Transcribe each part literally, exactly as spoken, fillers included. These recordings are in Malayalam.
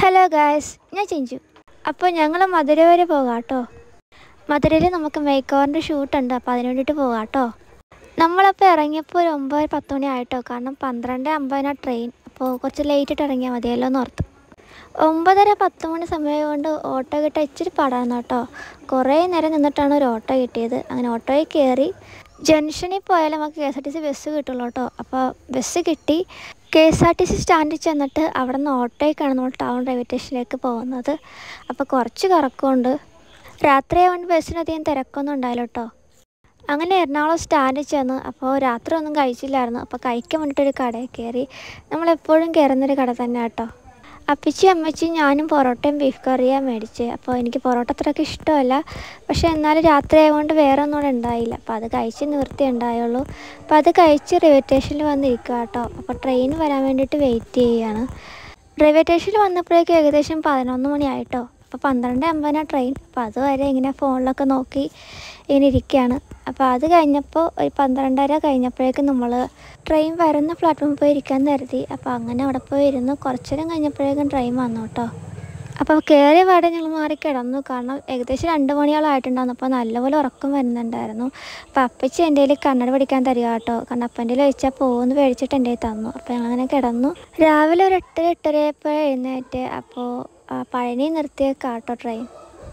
ഹലോ ഗായ്സ്, ഞാൻ ചിഞ്ചു. അപ്പോൾ ഞങ്ങൾ മധുര വരെ പോകാം കേട്ടോ. മധുരയിൽ നമുക്ക് മേക്ക് ഓവറിൻ്റെ ഷൂട്ടുണ്ട്, അപ്പോൾ അതിന് വേണ്ടിയിട്ട് പോകാം കേട്ടോ. നമ്മളപ്പോൾ ഇറങ്ങിയപ്പോൾ ഒരു ഒമ്പത് പത്ത് മണി ആയിട്ടോ, കാരണം പന്ത്രണ്ട് അമ്പതിനാണ് ട്രെയിൻ. അപ്പോൾ കുറച്ച് ലേറ്റിട്ട് ഇറങ്ങിയാൽ മതിയല്ലോ എന്ന് ഓർത്ത്. ഒമ്പതര പത്ത് മണി സമയം കൊണ്ട് ഓട്ടോ കിട്ടാൻ ഇച്ചിരി പാടായിരുന്നു കേട്ടോ. കുറേ നേരം നിന്നിട്ടാണ് ഒരു ഓട്ടോ കിട്ടിയത്. അങ്ങനെ ഓട്ടോയിൽ കയറി ജംഗ്ഷനിൽ പോയാലും നമുക്ക് K S R T C bus കിട്ടുള്ളൂ കേട്ടോ. അപ്പോൾ ബസ് കിട്ടി. K S R T C സ്റ്റാൻഡിൽ ചെന്നിട്ട് അവിടെ നിന്ന് ഓട്ടോയ്ക്കാണ് നമ്മൾ ടൗൺ റെയിൽവേ സ്റ്റേഷനിലേക്ക് പോകുന്നത്. അപ്പോൾ കുറച്ച് കറക്കമുണ്ട്. രാത്രിയായതുകൊണ്ട് ബസ്സിനധികം തിരക്കൊന്നും ഉണ്ടായില്ല കേട്ടോ. അങ്ങനെ എറണാകുളം സ്റ്റാൻഡിൽ ചെന്ന് അപ്പോൾ രാത്രി ഒന്നും കഴിച്ചില്ലായിരുന്നു. അപ്പോൾ കഴിക്കാൻ വേണ്ടിയിട്ടൊരു കടയിൽ കയറി. നമ്മളെപ്പോഴും കയറുന്നൊരു കട തന്നെ കേട്ടോ. അപ്പിച്ചി അമ്മച്ചി ഞാനും പൊറോട്ടയും ബീഫ് കറിയാണ് മേടിച്ചത്. അപ്പോൾ എനിക്ക് പൊറോട്ട അത്രയ്ക്ക് ഇഷ്ടമല്ല, പക്ഷേ എന്നാലും രാത്രി ആയതുകൊണ്ട് വേറെ ഒന്നും കൂടെ ഉണ്ടായില്ല. അപ്പോൾ അത് കഴിച്ച് നിവൃത്തി ഉണ്ടായുള്ളൂ. അപ്പോൾ അത് കഴിച്ച് റെയിൽവേ സ്റ്റേഷനിൽ വന്നിരിക്കുക കേട്ടോ. അപ്പോൾ ട്രെയിൻ വരാൻ വേണ്ടിയിട്ട് വെയിറ്റ് ചെയ്യുകയാണ്. റെയിൽവേ സ്റ്റേഷനിൽ വന്നപ്പോഴേക്കും ഏകദേശം പതിനൊന്ന് മണിയായിട്ടോ. അപ്പോൾ പന്ത്രണ്ട് അമ്പതിനാണ് ട്രെയിൻ. അപ്പോൾ അതുവരെ ഇങ്ങനെ ഫോണിലൊക്കെ നോക്കി ഇങ്ങനെ ഇരിക്കുകയാണ്. അപ്പോൾ അത് കഴിഞ്ഞപ്പോൾ ഒരു പന്ത്രണ്ടര കഴിഞ്ഞപ്പോഴേക്കും നമ്മൾ ട്രെയിൻ വരുന്ന പ്ലാറ്റ്ഫോമിൽ പോയി ഇരിക്കാൻ കരുതി. അപ്പോൾ അങ്ങനെ അവിടെ പോയി ഇരുന്ന് കുറച്ച് നേരം കഴിഞ്ഞപ്പോഴേക്കും ട്രെയിൻ വന്നു കേട്ടോ. അപ്പോൾ കയറിയ പാടെ ഞങ്ങൾ മാറി കിടന്നു, കാരണം ഏകദേശം രണ്ട് മണിയോളം ആയിട്ടുണ്ടായിരുന്നു. അപ്പോൾ നല്ലപോലെ ഉറക്കം വരുന്നുണ്ടായിരുന്നു. അപ്പോൾ അപ്പച്ചി എൻ്റെ കയ്യിൽ കണ്ണട പിടിക്കാൻ തരിക കേട്ടോ, കാരണം അപ്പം എൻ്റെ വെച്ചാൽ പോകുമെന്ന് പേടിച്ചിട്ട് എൻ്റെ തന്നു. അപ്പോൾ ഞങ്ങളങ്ങനെ കിടന്നു. രാവിലെ ഒരു എട്ടര എട്ടരയപ്പോൾ എഴുന്നേറ്റ്. അപ്പോൾ പഴനി നിർത്തിയേക്കാം കേട്ടോ ട്രെയിൻ.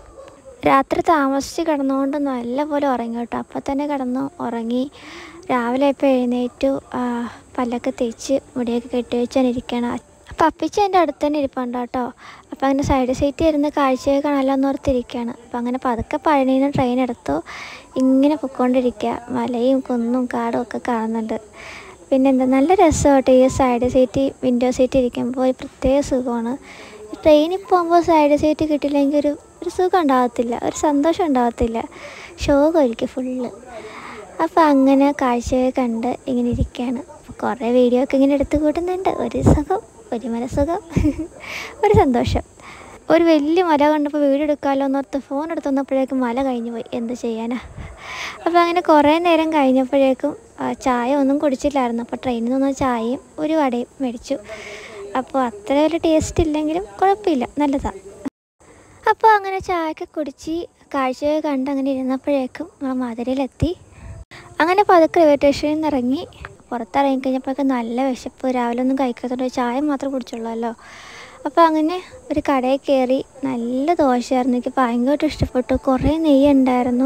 രാത്രി താമസിച്ച് കിടന്നുകൊണ്ട് നല്ലപോലെ ഉറങ്ങി കേട്ടോ. അപ്പോൾ തന്നെ കിടന്നു ഉറങ്ങി. രാവിലെ ഇപ്പോൾ എഴുന്നേറ്റു, പല്ലൊക്കെ തേച്ച് മുടിയൊക്കെ കെട്ടി വെച്ചാൽ ഇരിക്കണം. അപ്പോൾ അപ്പിച്ച് എൻ്റെ അടുത്ത് തന്നെ ഇരിപ്പുണ്ട് കേട്ടോ. അപ്പോൾ അങ്ങനെ സൈഡ് സീറ്റ് ഇരുന്ന് കാഴ്ചയൊക്കെ കാണാമല്ലോ എന്ന് ഓർത്തിരിക്കുകയാണ്. അപ്പോൾ അങ്ങനെ പതുക്കെ പഴനിയിൽ നിന്ന് ട്രെയിൻ എടുത്തു. ഇങ്ങനെ പൊയ്ക്കൊണ്ടിരിക്കുക. മലയും കുന്നും കാടും ഒക്കെ കാണുന്നുണ്ട്. പിന്നെ എന്താ നല്ല രസമായിട്ട് ഈ സൈഡ് സീറ്റ് വിൻഡോ സീറ്റ് ഇരിക്കുമ്പോൾ ഒരു പ്രത്യേക സുഖമാണ്. ട്രെയിനിൽ പോകുമ്പോൾ സൈഡ് സീറ്റ് കിട്ടിയില്ലെങ്കിൽ ഒരു ഒരു സുഖം ഉണ്ടാകത്തില്ല, ഒരു സന്തോഷം ഉണ്ടാകത്തില്ല, ഷോകായിരിക്കും ഫുള്ള്. അപ്പോൾ അങ്ങനെ കാഴ്ചയൊക്കെ കണ്ട് ഇങ്ങനെ ഇരിക്കുകയാണ്. അപ്പോൾ കുറേ വീഡിയോ ഒക്കെ ഇങ്ങനെ എടുത്ത് കൂട്ടുന്നുണ്ട്. ഒരു സുഖം, ഒരു മനസ്സുഖം, ഒരു സന്തോഷം. ഒരു വലിയ മല കണ്ടപ്പോൾ വീഡിയോ എടുക്കാമല്ലോ എന്നോർത്ത് ഫോൺ എടുത്ത് വന്നപ്പോഴേക്കും മല കഴിഞ്ഞു പോയി. എന്ത് ചെയ്യാനാ. അപ്പോൾ അങ്ങനെ കുറേ നേരം കഴിഞ്ഞപ്പോഴേക്കും ചായ ഒന്നും കുടിച്ചില്ലായിരുന്നു. അപ്പോൾ ട്രെയിനിൽ നിന്ന് ചായയും ഒരു വടയും മേടിച്ചു. അപ്പോൾ അത്ര വലിയ ടേസ്റ്റ് ഇല്ലെങ്കിലും കുഴപ്പമില്ല, നല്ലതാണ്. അപ്പോൾ അങ്ങനെ ചായയൊക്കെ കുടിച്ച് കാഴ്ചയൊക്കെ കണ്ട് അങ്ങനെ ഇരുന്നപ്പോഴേക്കും നമ്മൾ മധുരയിലെത്തി. അങ്ങനെ പതുക്കെ റെയിൽവേ സ്റ്റേഷനിൽ നിന്ന് ഇറങ്ങി. പുറത്തിറങ്ങി കഴിഞ്ഞപ്പോഴൊക്കെ നല്ല വിശപ്പ്. രാവിലെ ഒന്നും കഴിക്കാത്തതുകൊണ്ട് ചായ മാത്രം കുടിച്ചുള്ളല്ലോ. അപ്പോൾ അങ്ങനെ ഒരു കടയിൽ കയറി. നല്ല ദോശയായിരുന്നു, എനിക്ക് ഭയങ്കരമായിട്ട് ഇഷ്ടപ്പെട്ടു. കുറേ നെയ്യ് ഉണ്ടായിരുന്നു,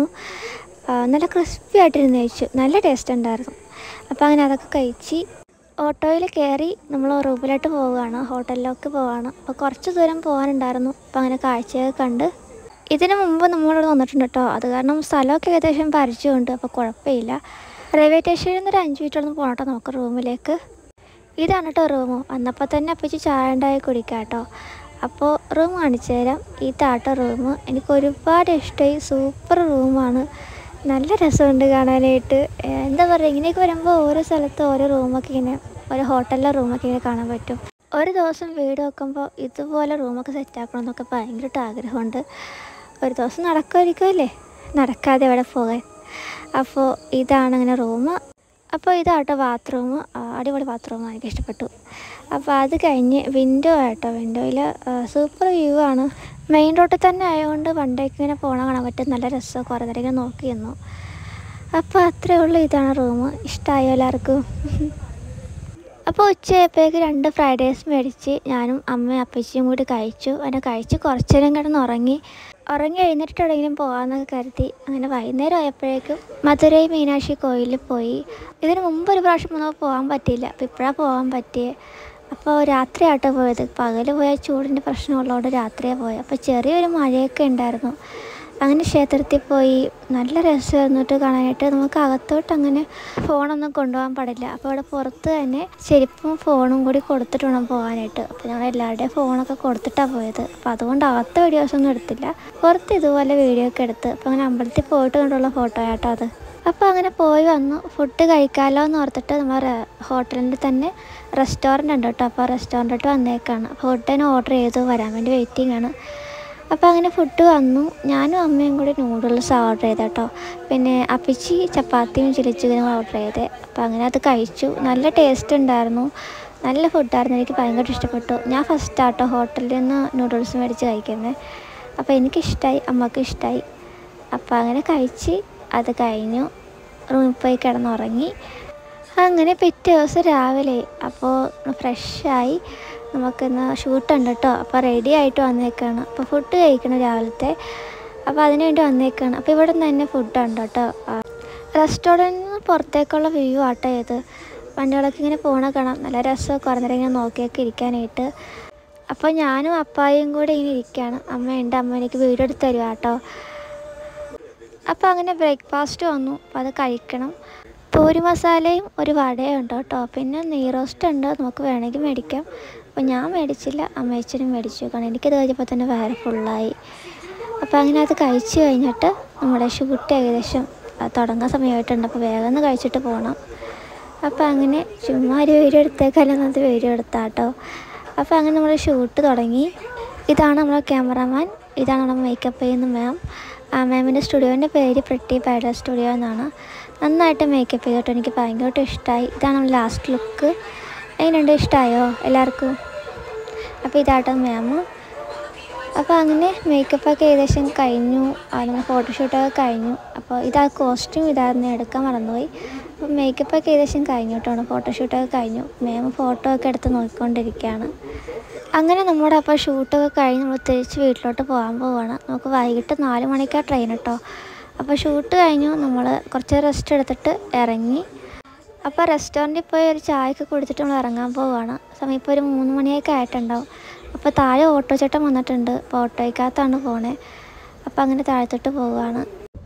നല്ല ക്രിസ്പി ആയിട്ടിരുന്ന് കഴിച്ചു, നല്ല ടേസ്റ്റ് ഉണ്ടായിരുന്നു. അപ്പോൾ അങ്ങനെ അതൊക്കെ കഴിച്ച് ഓട്ടോയിൽ കയറി നമ്മൾ റൂമിലോട്ട് പോവുകയാണ്, ഹോട്ടലിലേക്ക് പോവുകയാണ്. അപ്പോൾ കുറച്ച് ദൂരം പോകാനുണ്ടായിരുന്നു. അപ്പോൾ അങ്ങനെ കാഴ്ചയൊക്കെ കണ്ട്. ഇതിന് മുമ്പ് നമ്മളിവിടെ വന്നിട്ടുണ്ട് കേട്ടോ, അത് കാരണം സ്ഥലമൊക്കെ ഏകദേശം പരിചയമുണ്ട്. അപ്പോൾ കുഴപ്പമില്ല. റെയിൽവേ സ്റ്റേഷനിൽ നിന്ന് ഒരു അഞ്ച് മിനിറ്റോളം പോകണം കേട്ടോ നമുക്ക് റൂമിലേക്ക്. ഇതാണ് കേട്ടോ റൂമ്. വന്നപ്പോൾ തന്നെ അപ്പിച്ച് ചായ ഉണ്ടായി കുടിക്കാം കേട്ടോ. അപ്പോൾ റൂം കാണിച്ചു തരാം. ഇതാട്ടോ റൂം. എനിക്ക് ഒരുപാട് ഇഷ്ടമായി. സൂപ്പർ റൂമാണ്, നല്ല രസമുണ്ട് കാണാനായിട്ട്. എന്താ പറയുക, ഇങ്ങനെയൊക്കെ വരുമ്പോൾ ഓരോ സ്ഥലത്ത് ഓരോ റൂമൊക്കെ ഇങ്ങനെ, ഓരോ ഹോട്ടലിലെ റൂമൊക്കെ ഇങ്ങനെ കാണാൻ പറ്റും. ഒരു ദിവസം വീട് വെക്കുമ്പോൾ ഇതുപോലെ റൂമൊക്കെ സെറ്റാക്കണം എന്നൊക്കെ ഭയങ്കരമായിട്ട് ആഗ്രഹമുണ്ട്. ഒരു ദിവസം നടക്കുമായിരിക്കുമല്ലേ, നടക്കാതെ എവിടെ പോകാൻ. അപ്പോൾ ഇതാണ് അങ്ങനെ റൂം. അപ്പോൾ ഇതാട്ടോ ബാത്റൂം. അടിപൊളി ബാത്റൂമാണ്, എനിക്ക് ഇഷ്ടപ്പെട്ടു. അപ്പോൾ അത് കഴിഞ്ഞ് വിൻഡോ ആട്ടോ. വിൻഡോയിൽ സൂപ്പർ വ്യൂ ആണ്. മെയിൻ റോഡിൽ തന്നെ ആയതുകൊണ്ട് വണ്ടിയൊക്കെ ഇങ്ങനെ പോകണം കാണാൻ പറ്റും. നല്ല രസം. കുറേ നേരം ഇങ്ങനെ നോക്കി നിന്നു. അപ്പോൾ അത്രയേ ഉള്ളൂ. ഇതാണ് റൂം. ഇഷ്ടമായോ എല്ലാവർക്കും? അപ്പോൾ ഉച്ചയായപ്പോഴേക്ക് രണ്ട് ഫ്രൈഡ് റൈസ് മേടിച്ച് ഞാനും അമ്മയും അപ്പച്ചിയും കൂടി കഴിച്ചു. അങ്ങനെ കഴിച്ച് കുറച്ച് നേരം കിടന്ന് ഉറങ്ങി. ഉറങ്ങി എഴുന്നേറ്റിട്ട് എവിടെയെങ്കിലും പോകാമെന്നൊക്കെ കരുതി. അങ്ങനെ വൈകുന്നേരം ആയപ്പോഴേക്കും മധുരൈ മീനാക്ഷി കോയിലിൽ പോയി. ഇതിന് മുമ്പ് ഒരു പ്രാവശ്യം നമുക്ക് പോകാൻ പറ്റിയില്ല, അപ്പോൾ ഇപ്പോഴാണ് പോകാൻ പറ്റിയത്. അപ്പോൾ രാത്രിയാട്ടോ പോയത്. പകൽ പോയാൽ ചൂടിൻ്റെ പ്രശ്നമുള്ളതുകൊണ്ട് രാത്രിയാണ് പോയത്. അപ്പോൾ ചെറിയൊരു മഴയൊക്കെ ഉണ്ടായിരുന്നു. അങ്ങനെ ക്ഷേത്രത്തിൽ പോയി. നല്ല രസമായിരുന്നു കേട്ടോ കാണാനായിട്ട്. നമുക്ക് അകത്തോട്ട് അങ്ങനെ ഫോണൊന്നും കൊണ്ടുപോകാൻ പാടില്ല. അപ്പോൾ അവിടെ പുറത്ത് തന്നെ ചെരുപ്പും ഫോണും കൂടി കൊടുത്തിട്ട് വേണം പോകാനായിട്ട്. അപ്പോൾ ഞങ്ങൾ എല്ലാവരുടെയും ഫോണൊക്കെ കൊടുത്തിട്ടാണ് പോയത്. അപ്പോൾ അതുകൊണ്ട് അകത്ത് വീഡിയോസൊന്നും എടുത്തില്ല, പുറത്ത് ഇതുപോലെ വീഡിയോ ഒക്കെ എടുത്ത്. അപ്പോൾ അങ്ങനെ അമ്പലത്തിൽ പോയിട്ട് കൊണ്ടുള്ള ഫോട്ടോ ആട്ടോ അത്. അപ്പോൾ അങ്ങനെ പോയി വന്നു. ഫുഡ് കഴിക്കാമല്ലോ എന്ന് ഓർത്തിട്ട് നമ്മൾ ഹോട്ടലിൻ്റെ തന്നെ റെസ്റ്റോറൻ്റ് ഉണ്ട് കേട്ടോ. അപ്പോൾ റെസ്റ്റോറൻറ്റിട്ട് വന്നേക്കാണ്. ഫുഡ് തന്നെ ഓർഡർ ചെയ്തു, വരാൻ വേണ്ടി വെയിറ്റിംഗ് ആണ്. അപ്പോൾ അങ്ങനെ ഫുഡ് വന്നു. ഞാനും അമ്മയും കൂടി നൂഡിൽസ് ഓർഡർ ചെയ്ത് കേട്ടോ. പിന്നെ അപ്പിച്ചി ചപ്പാത്തിയും ചില്ലി ചിക്കനും ഓർഡർ ചെയ്ത്. അപ്പോൾ അങ്ങനെ അത് കഴിച്ചു. നല്ല ടേസ്റ്റ് ഉണ്ടായിരുന്നു. നല്ല ഫുഡായിരുന്നു, എനിക്ക് ഭയങ്കര ഇഷ്ടപ്പെട്ടു. ഞാൻ ഫസ്റ്റ് ആട്ടോ ഹോട്ടലിൽ നിന്ന് നൂഡിൽസ് മേടിച്ച് കഴിക്കുന്നത്. അപ്പോൾ എനിക്കിഷ്ടമായി, അമ്മക്ക് ഇഷ്ടമായി. അപ്പോൾ അങ്ങനെ കഴിച്ച് അത് കഴിഞ്ഞു റൂമിൽ പോയി കിടന്നുറങ്ങി. അങ്ങനെ പിറ്റേ ദിവസം രാവിലെ അപ്പോൾ ഫ്രഷായി നമുക്കിന്ന് ഷൂട്ടുണ്ട് കേട്ടോ. അപ്പോൾ റെഡി ആയിട്ട് വന്നേക്കാണ്. അപ്പോൾ ഫുഡ് കഴിക്കണം രാവിലത്തെ, അപ്പോൾ അതിന് വേണ്ടി വന്നേക്കാണ്. അപ്പോൾ ഇവിടെ നിന്ന് തന്നെ ഫുഡുണ്ട് കേട്ടോ. റെസ്റ്റോറൻറ്റിൽ നിന്ന് പുറത്തേക്കുള്ള വ്യൂ ആട്ടോ ഇത്. വണ്ടികളൊക്കെ ഇങ്ങനെ പോകണ കാണാം, നല്ല രസമൊക്കെ കുറേ നേരം ഇങ്ങനെ നോക്കിയൊക്കെ ഇരിക്കാനായിട്ട്. അപ്പോൾ ഞാനും അപ്പായും കൂടെ ഇങ്ങനെ ഇരിക്കുകയാണ്. അമ്മയുണ്ട്, അമ്മ എനിക്ക് വീഡിയോ എടുത്ത് തരുക കേട്ടോ. അപ്പോൾ അങ്ങനെ ബ്രേക്ക്ഫാസ്റ്റ് വന്നു, അപ്പോൾ അത് കഴിക്കണം. പൂരി മസാലയും ഒരു വടയും ഉണ്ട് കേട്ടോ. പിന്നെ നെയ് റോസ്റ്റ് ഉണ്ട്, നമുക്ക് വേണമെങ്കിൽ മേടിക്കാം. അപ്പോൾ ഞാൻ മേടിച്ചില്ല, അമ്മയച്ചനും മേടിച്ചു. കാരണം എനിക്കത് കഴിഞ്ഞപ്പോൾ തന്നെ വയറ് ഫുള്ളായി. അപ്പോൾ അങ്ങനെ അത് കഴിച്ച് കഴിഞ്ഞിട്ട് നമ്മുടെ ഷൂട്ട് ഏകദേശം തുടങ്ങാൻ സമയമായിട്ടുണ്ട്. അപ്പോൾ വേഗം ഒന്ന് കഴിച്ചിട്ട് പോകണം. അപ്പോൾ അങ്ങനെ ചുമ്മാ ഒരു വീഡിയോ എടുത്തേക്കാലും അത് വീഡിയോ എടുത്താട്ടോ. അപ്പോൾ അങ്ങനെ നമ്മൾ ഷൂട്ട് തുടങ്ങി. ഇതാണ് നമ്മളെ ക്യാമറാമാൻ, ഇതാണ് നമ്മുടെ മേക്കപ്പ് ചെയ്യുന്ന മാം. ആ മാമിൻ്റെ സ്റ്റുഡിയോൻ്റെ പേര് പ്രിട്ടി ബ്രൈഡൽ സ്റ്റുഡിയോ എന്നാണ്. നന്നായിട്ട് മേക്കപ്പ് ചെയ്തിട്ട് എനിക്ക് ഭയങ്കരമായിട്ട് ഇഷ്ടമായി. ഇതാണ് നമ്മൾ ലാസ്റ്റ് ലുക്ക്. എങ്ങനെയുണ്ട്, ഇഷ്ടമായോ എല്ലാവർക്കും? അപ്പോൾ ഇതാട്ടോ മാം. അപ്പോൾ അങ്ങനെ മേക്കപ്പൊക്കെ ഏകദേശം കഴിഞ്ഞു, നമ്മൾ ഫോട്ടോഷൂട്ടൊക്കെ കഴിഞ്ഞു. അപ്പോൾ ഇതാ കോസ്റ്റ്യൂം ഇതായിരുന്നു, എടുക്കാൻ മറന്നുപോയി. അപ്പോൾ മേക്കപ്പൊക്കെ ഏകദേശം കഴിഞ്ഞു കേട്ടോ, ഫോട്ടോഷൂട്ടൊക്കെ കഴിഞ്ഞു. മാം ഫോട്ടോ ഒക്കെ എടുത്ത് നോക്കിക്കൊണ്ടിരിക്കുകയാണ്. അങ്ങനെ നമ്മുടെ അപ്പോൾ ഷൂട്ടൊക്കെ കഴിഞ്ഞ് നമ്മൾ തിരിച്ച് വീട്ടിലോട്ട് പോകാൻ പോവുകയാണ്. നമുക്ക് വൈകിട്ട് നാല് മണിക്കാണ് ട്രെയിൻ കേട്ടോ. അപ്പോൾ ഷൂട്ട് കഴിഞ്ഞു, നമ്മൾ കുറച്ച് റെസ്റ്റ് എടുത്തിട്ട് ഇറങ്ങി. അപ്പോൾ റെസ്റ്റോറൻറ്റിൽ പോയി ഒരു ചായയൊക്കെ കുടിച്ചിട്ട് നമ്മൾ ഇറങ്ങാൻ പോവുകയാണ്. സമയം ഇപ്പോൾ ഒരു മൂന്ന് മണിയൊക്കെ ആയിട്ടുണ്ടാവും. അപ്പോൾ താഴെ ഓട്ടോ ചേട്ടൻ വന്നിട്ടുണ്ട്, അപ്പോൾ ഓട്ടോയ്ക്കകത്താണ് പോണേ. അപ്പോൾ അങ്ങനെ താഴത്തോട്ട് പോവുകയാണ്.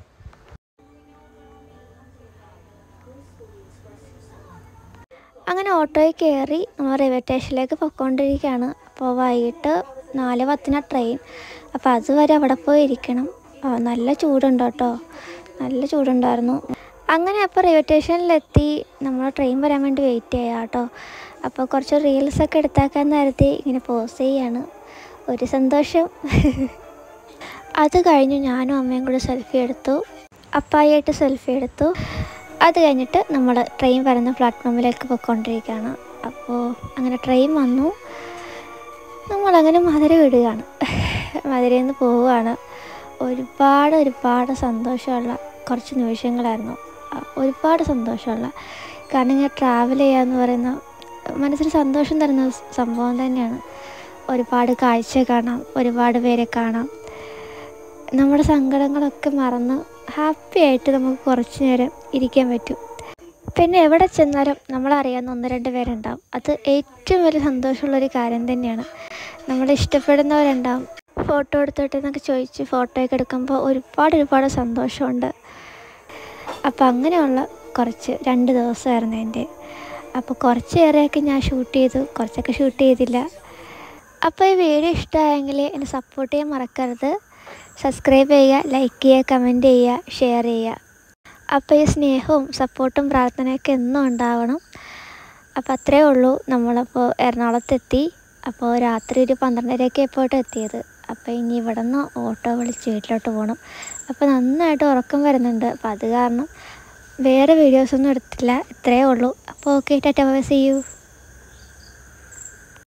അങ്ങനെ ഓട്ടോയിൽ കയറി നമ്മൾ റെയിൽവേ സ്റ്റേഷനിലേക്ക് പൊയ്ക്കൊണ്ടിരിക്കുകയാണ്. അപ്പോൾ വൈകിട്ട് നാല് പത്തിനാണ് ട്രെയിൻ. അപ്പോൾ അതുവരെ അവിടെ പോയി ഇരിക്കണം. നല്ല ചൂടുണ്ട് കേട്ടോ, നല്ല ചൂടുണ്ടായിരുന്നു. അങ്ങനെ അപ്പോൾ റെയിൽവേ സ്റ്റേഷനിലെത്തി നമ്മൾ ട്രെയിൻ വരാൻ വേണ്ടി വെയിറ്റ് ചെയ്യാം കേട്ടോ. അപ്പോൾ കുറച്ച് റീൽസൊക്കെ എടുത്താക്കാൻ നേരത്തെ ഇങ്ങനെ പോസ് ചെയ്യാണ്, ഒരു സന്തോഷം. അത് കഴിഞ്ഞ് ഞാനും അമ്മയും കൂടെ സെൽഫി എടുത്തു, അപ്പായിട്ട് സെൽഫി എടുത്തു. അത് കഴിഞ്ഞിട്ട് നമ്മൾ ട്രെയിൻ വരുന്ന പ്ലാറ്റ്ഫോമിലേക്ക് പോയിക്കൊണ്ടിരിക്കുകയാണ്. അപ്പോൾ അങ്ങനെ ട്രെയിൻ വന്നു, നമ്മളങ്ങനെ മധുര വിടുകയാണ്. മധുരയിൽ നിന്ന് പോവുകയാണ്. ഒരുപാട് ഒരുപാട് സന്തോഷമുള്ള കുറച്ച് നിമിഷങ്ങളായിരുന്നു, ഒരുപാട് സന്തോഷമുള്ള. കാരണം ഇങ്ങനെ ട്രാവൽ ചെയ്യുക എന്ന് പറയുന്ന മനസ്സിന് സന്തോഷം തരുന്ന സംഭവം തന്നെയാണ്. ഒരുപാട് കാഴ്ച കാണാം, ഒരുപാട് പേരെ കാണാം. നമ്മുടെ സങ്കടങ്ങളൊക്കെ മറന്ന് ഹാപ്പി ആയിട്ട് നമുക്ക് കുറച്ച് നേരം ഇരിക്കാൻ പറ്റും. പിന്നെ എവിടെ ചെന്നാലും നമ്മളറിയാവുന്ന ഒന്ന് രണ്ട് പേരുണ്ടാവും. അത് ഏറ്റവും വലിയ സന്തോഷമുള്ളൊരു കാര്യം തന്നെയാണ്. നമ്മളെ ഇഷ്ടപ്പെടുന്നവരുണ്ടാവും. ഫോട്ടോ എടുത്തോട്ടെ എന്നൊക്കെ ചോദിച്ച് ഫോട്ടോയൊക്കെ എടുക്കുമ്പോൾ ഒരുപാട് ഒരുപാട് സന്തോഷമുണ്ട്. അപ്പോൾ അങ്ങനെയുള്ള കുറച്ച് രണ്ട് ദിവസമായിരുന്നു എൻ്റെ. അപ്പോൾ കുറച്ചേറെയൊക്കെ ഞാൻ ഷൂട്ട് ചെയ്തു, കുറച്ചൊക്കെ ഷൂട്ട് ചെയ്തില്ല. അപ്പോൾ ഈ വീഡിയോ ഇഷ്ടമായെങ്കിൽ എന്നെ സപ്പോർട്ട് ചെയ്യാൻ മറക്കരുത്. സബ്സ്ക്രൈബ് ചെയ്യുക, ലൈക്ക് ചെയ്യുക, കമൻറ്റ് ചെയ്യുക, ഷെയർ ചെയ്യുക. അപ്പോൾ ഈ സ്നേഹവും സപ്പോർട്ടും പ്രാർത്ഥനയൊക്കെ എന്നും ഉണ്ടാവണം. അപ്പോൾ അത്രയേ ഉള്ളൂ. നമ്മളപ്പോൾ എറണാകുളത്തെത്തി. അപ്പോൾ രാത്രി ഒരു പന്ത്രണ്ടരയൊക്കെ ആയപ്പോട്ട് എത്തിയത്. അപ്പോൾ ഇനി ഇവിടെ നിന്ന് ഓട്ടോ വിളിച്ച് വീട്ടിലോട്ട് പോകണം. അപ്പോൾ നന്നായിട്ട് ഉറക്കം വരുന്നുണ്ട്. അപ്പോൾ അത് കാരണം വേറെ വീഡിയോസൊന്നും എടുത്തില്ല, ഇത്രയേ ഉള്ളൂ. അപ്പോൾ okay, tata bye, see U.